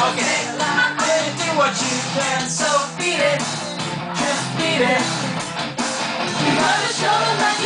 Okay, do what you can, so beat it. Just beat it. You gotta show them that